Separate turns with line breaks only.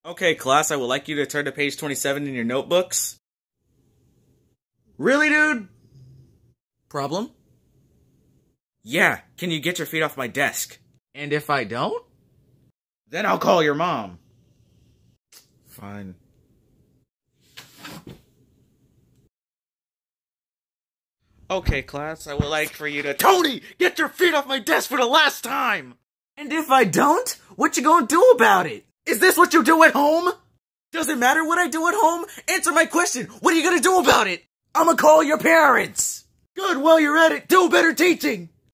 Okay, class, I would like you to turn to page 27 in your notebooks. Really, dude? Problem? Yeah, can you get your feet off my desk? And if I don't? Then I'll call your mom. Fine. Okay, class, I would like for you to— Tony! Get your feet off my desk for the last time! And if I don't? What you gonna do about it? Is this what you do at home? Does it matter what I do at home? Answer my question! What are you gonna do about it? I'ma call your parents! Good, while you're at it, do better teaching!